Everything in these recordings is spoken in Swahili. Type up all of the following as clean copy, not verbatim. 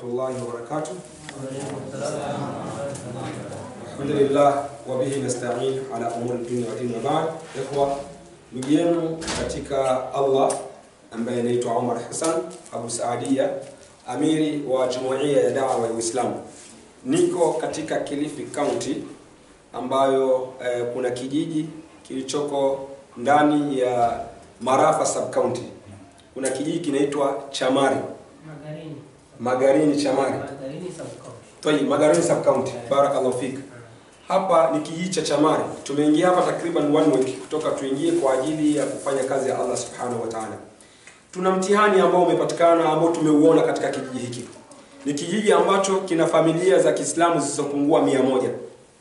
الله وبركاته. الحمد لله وبه نستعين على أمور الدنيا والدين وبعد. إخوة, ndugu yenu katika Allah ambaye anaitwa Omar Hassan Abu Saadia, amiri wa Jumuiya ya Da'wa ya Uislamu. Niko katika Kilifi County ambayo kuna kijiji kilichoko ndani ya Marafa Sub County. Kuna kijiji kinaitwa Chamari. Magarini Chamari. Magarini Sub County. Barakallahu fik. Hapa ni kijiji cha Chamari. Tumeingia hapa takriban 1 week kutoka tuingie kwa ajili ya kufanya kazi ya Allah Subhanahu wa Ta'ala. Tuna mtihani ambao umepatikana ambao tumeuona katika kijiji hiki. Ni kijiji ambacho kina familia za Kiislamu zisizopungua 100.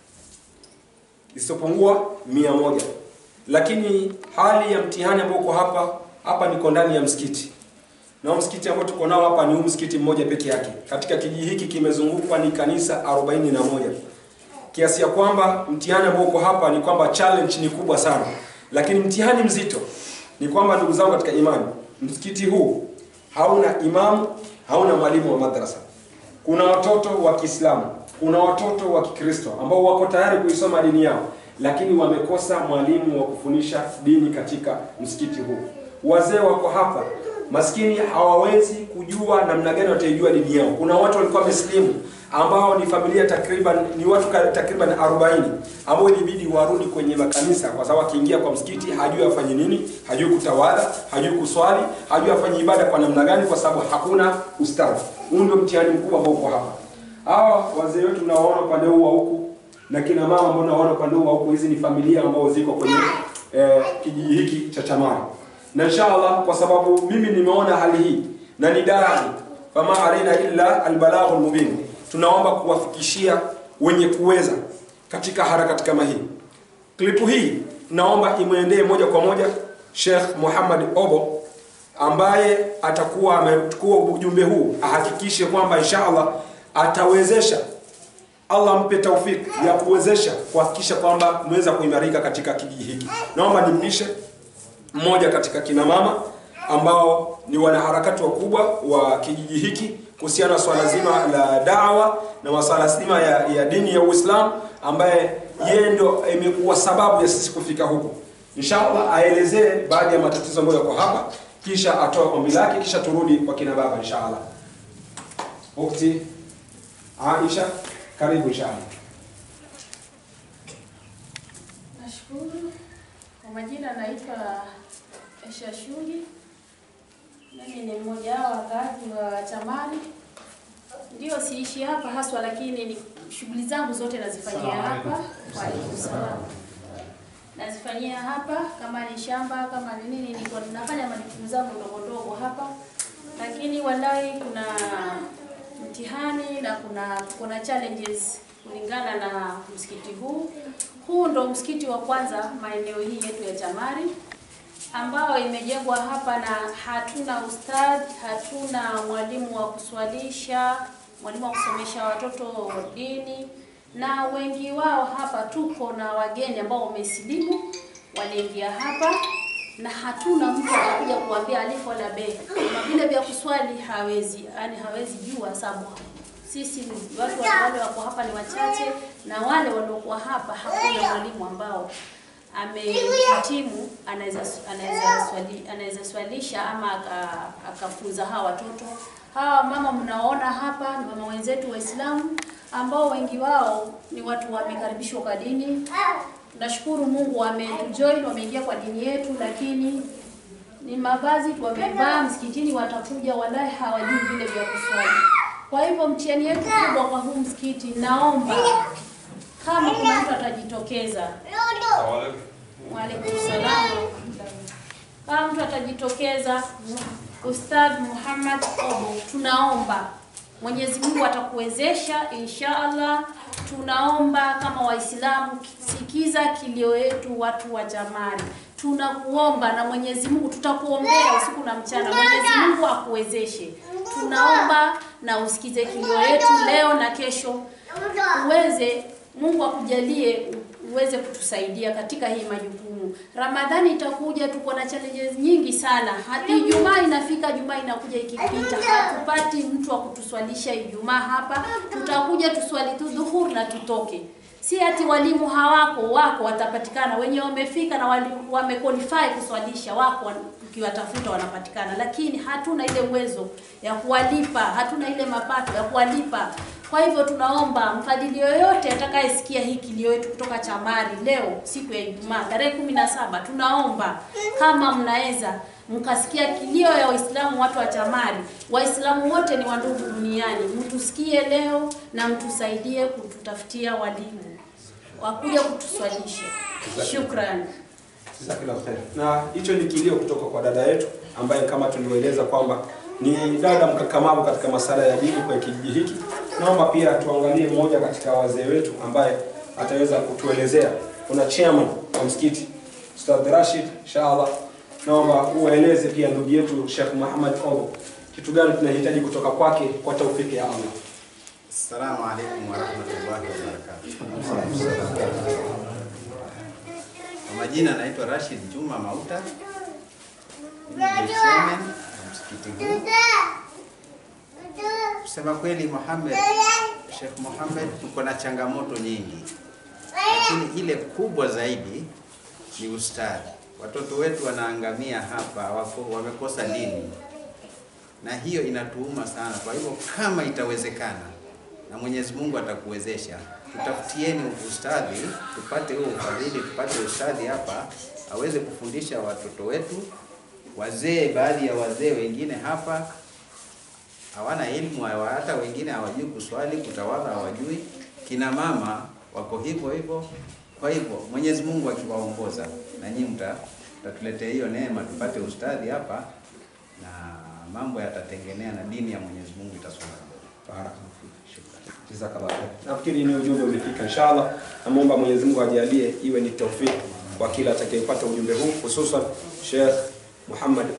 Zisizopungua 100. Lakini hali ya mtihani ambao uko hapa niko ndani ya msikiti. Na msikiti ambao tuko nao hapa ni msikiti mmoja peke yake. Katika kijiji hiki kimezungukwa ni kanisa 41. Kiasi ya kwamba mtihani ambao uko hapa ni kwamba challenge ni kubwa sana. Lakini mtihani mzito ni kwamba ndugu zangu katika imani, msikiti huu hauna imamu, hauna mwalimu wa madrasa. Kuna watoto wa Kiislamu, kuna watoto wa Kikristo ambao wako tayari kuisoma dini yao, lakini wamekosa mwalimu wa kufundisha dini katika msikiti huu. Wazee wako hapa, maskini hawawezi kujua namna gani wataijua dini yao. Kuna watu walikuwa wameslimu ambao ni familia ni watu takriban 40 ambao ilibidi warudi kwenye makanisa kwa sababu akiingia kwa msikiti hajui afanye nini, hajui kutawadha, hajui kuswali, hajui afanye ibada kwa namna gani kwa sababu hakuna ustadhi. Huu ndio mtihani mkubwa ambao uko hapa. Hawa wazee wetu tunawaona upande huu wa huku na kina mama ambao tunawaona upande huu wa huku, hizi ni familia ambao ziko kwenye kijiji hiki cha Chamari. Na inshallah kwa sababu mimi nimeona hali hii na ni darani, fama alaina illa albalaghul mubin, tunaomba kuwafikishia wenye kuweza katika harakati kama hii. Klipu hii naomba imwendee moja kwa moja Sheikh Muhammad Obo ambaye atakuwa amechukua ujumbe huu, ahakikishe kwamba inshallah atawezesha, Allah mpe taufik ya kuwezesha kuhakikisha kwamba mweza kuimarika katika kijiji hiki. Naomba nimpishe mmoja katika kina mama ambao ni wanaharakati wakubwa wa kijiji hiki kuhusiana na swala zima la da'wa na masuala zima ya dini ya Uislamu, ambaye yeye ndio imekuwa sababu ya sisi kufika huko. Inshallah aelezee baadhi ya matatizo ambayo yako hapa, kisha atoe ombi lake, kisha turudi kwa kina baba inshallah. Ukti Aisha, karibu inshallah. Nashukuru. Kwa majina naitwa Aisha Shuli. Mimi ni mmoja wa wakaaji wa Chamari. Ndio siishi hapa haswa, lakini ni shughuli zangu zote nazifanyia hapa. Wa alaykum salaam. Nazifanyia hapa, kama ni shamba, kama ni nini, niko nafanya majukumu zangu ndogo ndogo hapa. Lakini wallahi kuna mtihani na kuna challenges kulingana na msikiti huu. Huu ndo msikiti wa kwanza maeneo hii yetu ya Chamari ambao imejengwa hapa, na hatuna ustadhi, hatuna mwalimu wa kuswalisha, mwalimu wa kusomesha watoto dini, na wengi wao hapa tuko na wageni ambao wamesilimu waliingia hapa, na hatuna mtu anakuja kuambia alifu wala be. Na vile vya kuswali hawezi jua, sababu sisi watu wale wako hapa ni wachache, na wale waliokuwa hapa hakuna mwalimu ambao amehitimu anaweza swalisha ama akafunza hawa watoto. Hawa mama mnaona hapa ni mama wenzetu Waislamu ambao wengi wao ni watu wamekaribishwa kwa dini. Nashukuru Mungu wamejoin, wameingia kwa dini yetu, lakini ni mavazi wamevaa msikitini, watakuja wallahi hawajui vile vya kuswali. Kwa hivyo mtihani yetu kubwa kwa huu msikiti, naomba kama kuna mtu atajitokeza. Wa alaykum salaam. Kama mtu atajitokeza, Ustadh Muhammad Obo, tunaomba Mwenyezi Mungu atakuwezesha inshallah. Tunaomba kama Waislamu, sikiza kilio yetu watu wa Chamari. Tunakuomba na Mwenyezi Mungu, tutakuombea usiku na mchana. Mwenyezi Mungu akuwezeshe. Tunaomba na usikize kilio yetu leo na kesho. Mungu akujalie uweze kutusaidia katika hii majukumu. Ramadhani itakuja, tuko na challenges nyingi sana. Hadi Ijumaa inafika, Ijumaa inakuja ikipita, hatupati mtu wa kutuswalisha Ijumaa hapa. Tutakuja tuswali tu dhuhur na tutoke. Si ati walimu wako watapatikana, wenye wamefika na wamequalify kuswalisha wako, ukiwatafuta wanapatikana, lakini hatuna ile uwezo ya kuwalipa, hatuna ile mapato ya kuwalipa. Kwa hivyo tunaomba mfadhili yoyote atakayesikia hii kilio yetu kutoka Chamari leo siku ya Ijumaa tarehe 17, tunaomba kama mnaweza mkasikia kilio ya Waislamu, watu wa Chamari, Waislamu wote ni wandugu duniani, mtusikie leo na mtusaidie kututafutia walimu wakuja kutuswalisha. Shukrani. Jazakallahu khair. Na hicho ni kilio kutoka kwa dada yetu ambaye kama tulioeleza kwamba ni dada mkakamavu katika masala ya dini kwa kijiji hiki. Naomba pia tuangalie mmoja katika wazee wetu ambaye ataweza kutuelezea. Kuna chairman wa msikiti Ustadh Rashid, inshallah. Naomba ueleze pia ndugu yetu Sheikh Muhammad Obo kitu gani tunahitaji kutoka kwake kwa taufiki ya Allah. Assalamu alaykum wa rahmatullahi wa barakatuh. Kwa majina naitwa Rashid Juma Mauta. Ni chairman wa msikiti huu. Kusema kweli Sheikh Muhammad, tuko na changamoto nyingi, lakini ile kubwa zaidi ni ustadhi. Watoto wetu wanaangamia hapa, wamekosa dini, na hiyo inatuuma sana. Kwa hivyo kama itawezekana na Mwenyezi Mungu atakuwezesha, tutafutieni ustadhi, tupate huo ufadhili, tupate ustadhi hapa aweze kufundisha watoto wetu. Wazee, baadhi ya wazee wengine hapa hawana elimu, hata wengine hawajui kuswali, kutawadha hawajui. Kina mama wako hivyo hivyo. Kwa hivyo Mwenyezi Mungu akiwaongoza, na nyinyi mtatuletea hiyo neema, tupate ustadhi hapa na mambo yatatengenea na dini ya Mwenyezi Mungu itasonga. Barakallahu fik. Shukrani. Jazakallahu khair. Nafikiri ni ujumbe umefika inshallah. Naomba Mwenyezi Mungu ajalie iwe ni taufiki kwa kila atakayepata ujumbe huu, hususan Sheikh Muhammad